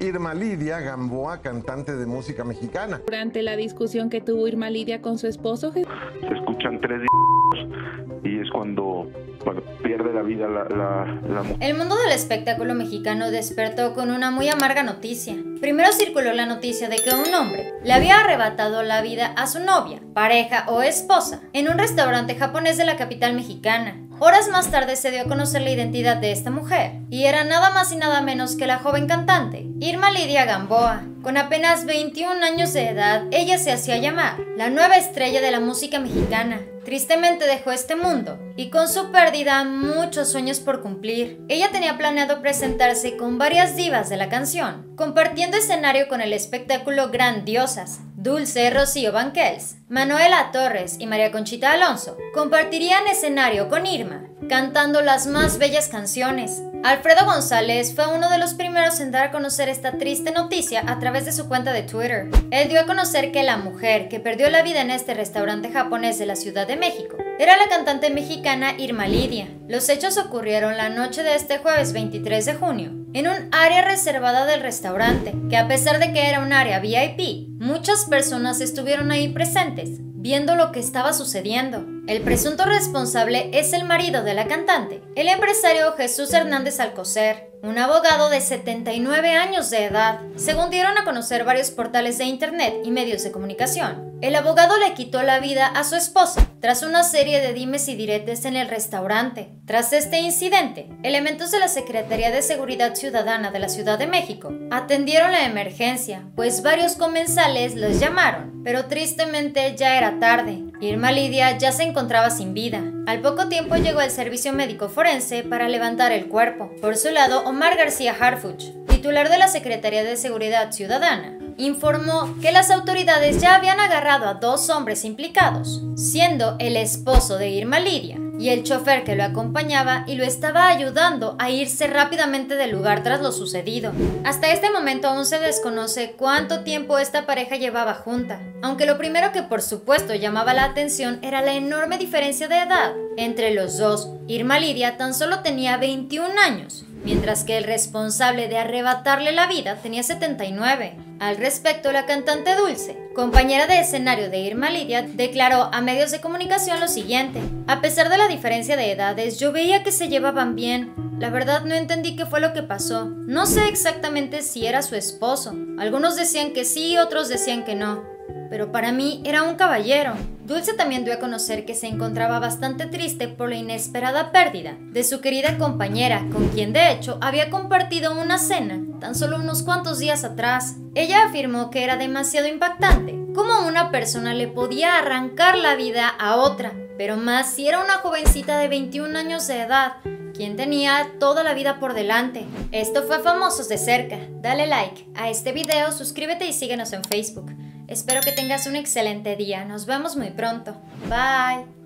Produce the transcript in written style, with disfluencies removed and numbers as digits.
Irma Lidia Gamboa, cantante de música mexicana. Durante la discusión que tuvo Irma Lidia con su esposo, se escuchan 3 y es cuando pierde la vida la mujer. El mundo del espectáculo mexicano despertó con una muy amarga noticia. Primero circuló la noticia de que un hombre le había arrebatado la vida a su novia, pareja o esposa en un restaurante japonés de la capital mexicana. Horas más tarde se dio a conocer la identidad de esta mujer, y era nada más y nada menos que la joven cantante, Irma Lidia Gamboa. Con apenas 21 años de edad, ella se hacía llamar la nueva estrella de la música mexicana. Tristemente dejó este mundo, y con su pérdida muchos sueños por cumplir. Ella tenía planeado presentarse con varias divas de la canción, compartiendo escenario con el espectáculo Grandiosas. Dulce, Rocío Banquels, Manuela Torres y María Conchita Alonso compartirían escenario con Irma, cantando las más bellas canciones. Alfredo González fue uno de los primeros en dar a conocer esta triste noticia a través de su cuenta de Twitter. Él dio a conocer que la mujer que perdió la vida en este restaurante japonés de la Ciudad de México era la cantante mexicana Irma Lidia. Los hechos ocurrieron la noche de este jueves 23 de junio, en un área reservada del restaurante, que a pesar de que era un área VIP, muchas personas estuvieron ahí presentes, viendo lo que estaba sucediendo. El presunto responsable es el marido de la cantante, el empresario Jesús Hernández Alcocer, un abogado de 79 años de edad, según dieron a conocer varios portales de internet y medios de comunicación. El abogado le quitó la vida a su esposa tras una serie de dimes y diretes en el restaurante. Tras este incidente, elementos de la Secretaría de Seguridad Ciudadana de la Ciudad de México atendieron la emergencia, pues varios comensales los llamaron, pero tristemente ya era tarde. Irma Lidia ya se encontraba sin vida. Al poco tiempo llegó el servicio médico forense para levantar el cuerpo. Por su lado, Omar García Harfuch, titular de la Secretaría de Seguridad Ciudadana, informó que las autoridades ya habían agarrado a 2 hombres implicados, siendo el esposo de Irma Lidia y el chofer que lo acompañaba y lo estaba ayudando a irse rápidamente del lugar tras lo sucedido. Hasta este momento aún se desconoce cuánto tiempo esta pareja llevaba junta, aunque lo primero que por supuesto llamaba la atención era la enorme diferencia de edad entre los dos. Irma Lidia tan solo tenía 21 años, mientras que el responsable de arrebatarle la vida tenía 79. Al respecto, la cantante Dulce, compañera de escenario de Irma Lidia, declaró a medios de comunicación lo siguiente: a pesar de la diferencia de edades, yo veía que se llevaban bien. La verdad no entendí qué fue lo que pasó. No sé exactamente si era su esposo. Algunos decían que sí, otros decían que no. Pero para mí era un caballero. Dulce también dio a conocer que se encontraba bastante triste por la inesperada pérdida de su querida compañera, con quien de hecho había compartido una cena tan solo unos cuantos días atrás. Ella afirmó que era demasiado impactante cómo una persona le podía arrancar la vida a otra, pero más si era una jovencita de 21 años de edad, quien tenía toda la vida por delante. Esto fue Famosos de Cerca. Dale like a este video, suscríbete y síguenos en Facebook. Espero que tengas un excelente día. Nos vemos muy pronto. Bye.